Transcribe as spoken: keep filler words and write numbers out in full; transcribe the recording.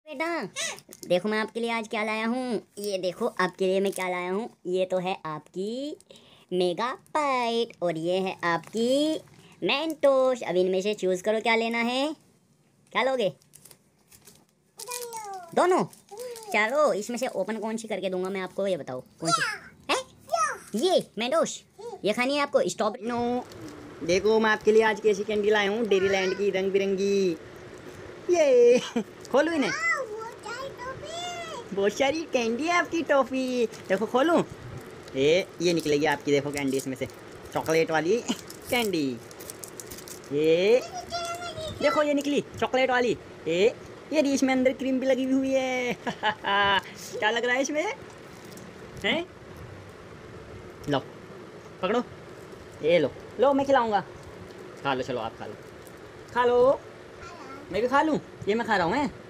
बेटा देखो मैं आपके लिए आज क्या लाया हूँ। ये देखो आपके लिए मैं क्या लाया हूँ। ये तो है आपकी मेगा बाइट और ये है आपकी मेंटोस। अब इनमें से चूज करो क्या लेना है। क्या लोगे? दोनों। चलो इसमें से ओपन कौन सी करके दूंगा मैं आपको, ये बताओ कौन सी है। ये मेंटोस ये खानी है आपको। Strawberry no. देखो मैं आपके लिए आज कैसी कैंडी लाया हूँ, डेरी लैंड की रंग बिरंगी। ये खोलू इन्हें। बहुत सारी कैंडी है आपकी टॉफी। देखो खोलूं। ये ये निकलेगी आपकी, देखो कैंडी इसमें से चॉकलेट वाली कैंडी। ये देखो ये निकली चॉकलेट वाली। ये ये रीच में अंदर क्रीम भी लगी हुई है। क्या लग रहा है इसमें हैं? लो पकड़ो, ये लो लो मैं खिलाऊंगा। खा लो, चलो आप खा लो, खा लो। मैं भी खा लूँ, ये मैं खा रहा हूँ।